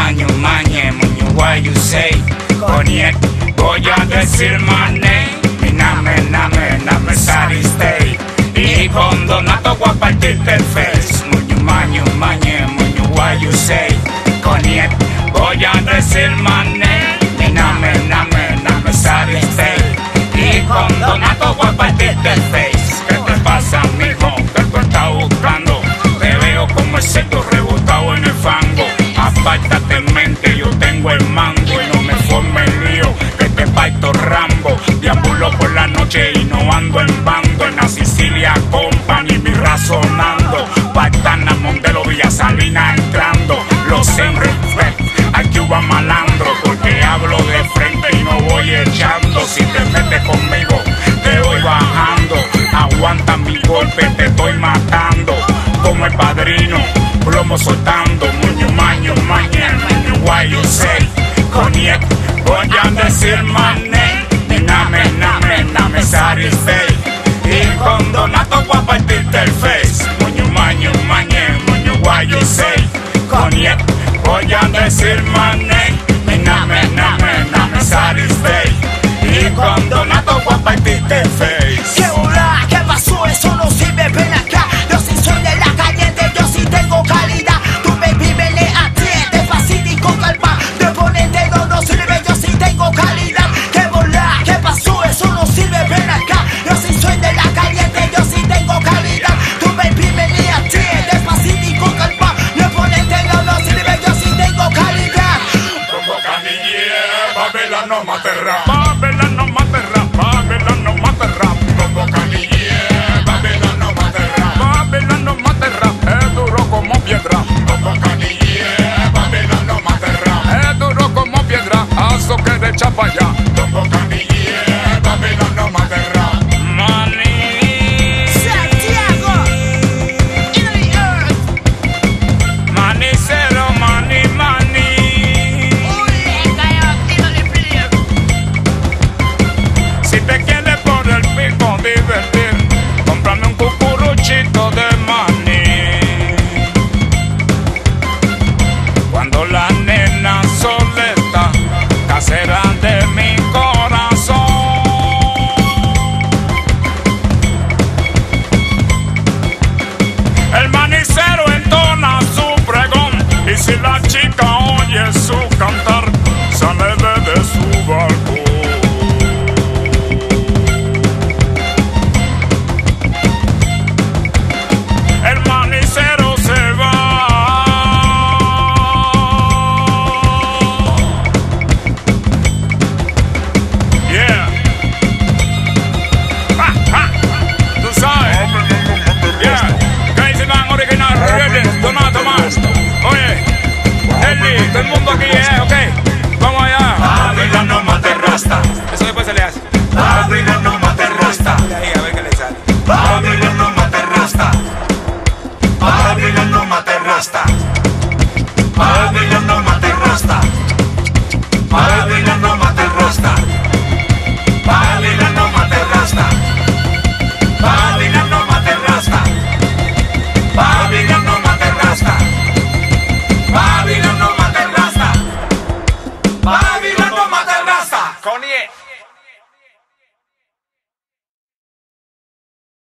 mañe, muñu, what you say? Cognac, voy a decir my name. Mi name, Sari Stay. Y con Donato voy a partirte el face. Muñu, mañe, muñu, what you say? Cognac, voy a decir my name. Mi name, Sari Stay. Y con Donato voy a partirte el face. ¿Qué te pasa, mijo? ¿Qué tú estás buscando? Te veo como el cerdo rebotado en el fango. Apártate, mente, yo tengo el mango. Y no me forme el lío, que te parto Rambo. Deambulo por la noche y no ando en bando. En la Sicilia Company, mi razonando. Partana, Mondelo, Villa Salina entrando. Los Enrique, aquí va malandro. Porque hablo de frente y no voy echando. Si te metes conmigo, te voy bajando. Aguanta mi golpe, te estoy matando. Como el padrino, plomo soltando. Muñu, mañe, what you say? Cognac, voy a decir my name. Mi name, Sari Stay. Y con Donato voy a partirte el face. Muñu, mañe, what you say? Cognac, voy a decir my name. Mi name, Sari Stay. Y con Donato voy a partirte el face. ¿Qué hola? ¿Qué pasó? Eso no sirve, ven acá. Yo sí soy de la caliente, yo sí tengo calidad. Tu baby me le atiende fácil y con calma. De ponerte no sirve, yo sí tengo calidad. ¿Qué hola? ¿Qué pasó? Eso no sirve, ven acá. Yo sí soy de la caliente, yo sí tengo calidad. Tu baby me le atiende fácil y con calma. De ponerte no sirve, yo sí tengo calidad. Como canille, Babela no materra. Babela no materra, Babela no materra. Como canille, Babela no materra. Babela no materra, es duro como piedra. Como canille, Babela no materra. Es duro como piedra, aso que de chapa ya.